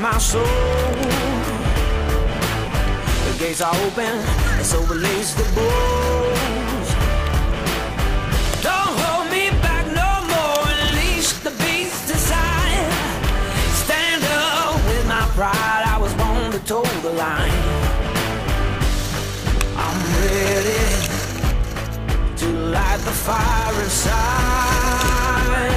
my soul. The gates are open, and so release the bulls. Don't hold me back no more, unleash the beast inside. Stand up with my pride, I was born to toe the line. I'm ready to light the fire inside.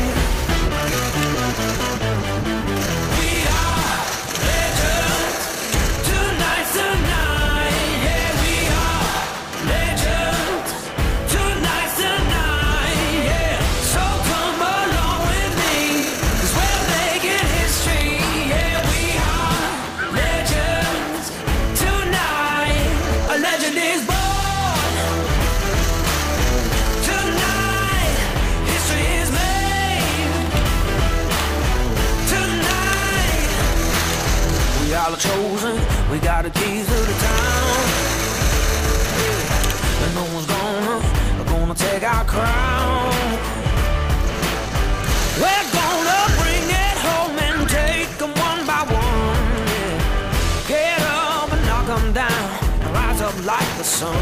All chosen, we got the keys to the town, and no one's gonna take our crown. We're gonna bring it home and take them one by one. Get up and knock them down and rise up like the sun.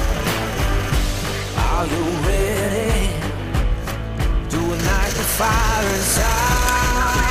Are you ready to ignite the fire inside?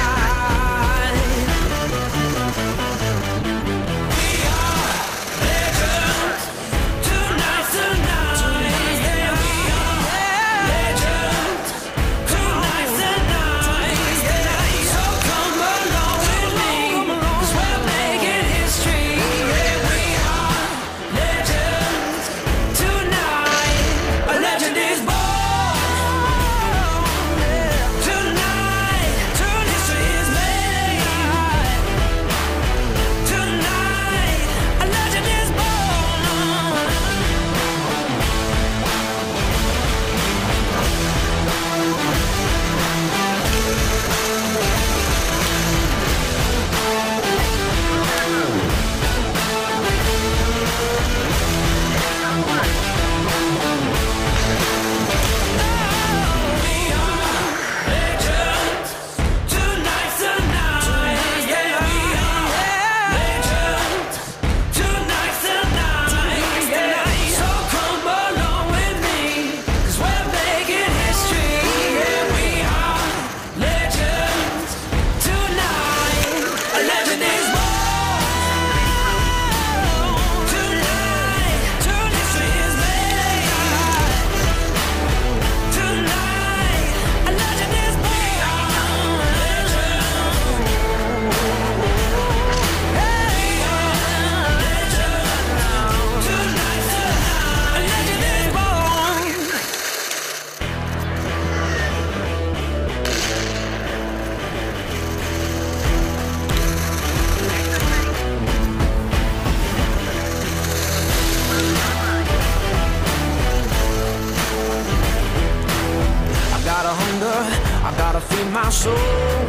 I gotta feed my soul.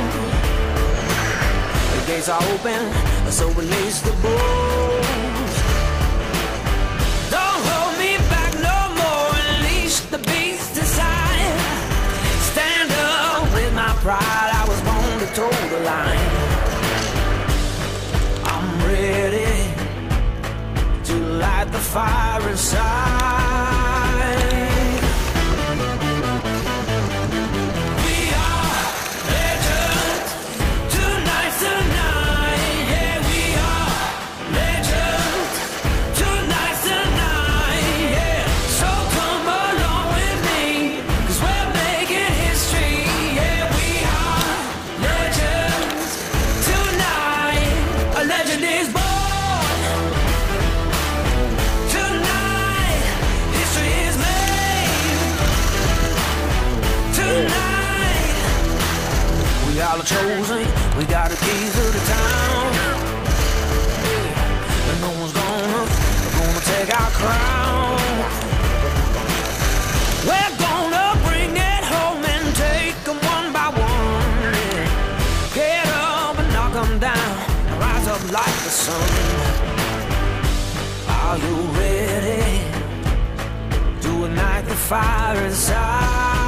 The gates are open, so release the bulls. Don't hold me back no more, unleash the beast inside. Stand up with my pride, I was born to toe the line. I'm ready to light the fire inside. All chosen, we got the keys to the town, and no one's gonna take our crown. We're gonna bring it home and take them one by one. Get up and knock them down and rise up like the sun. Are you ready to ignite the fire inside?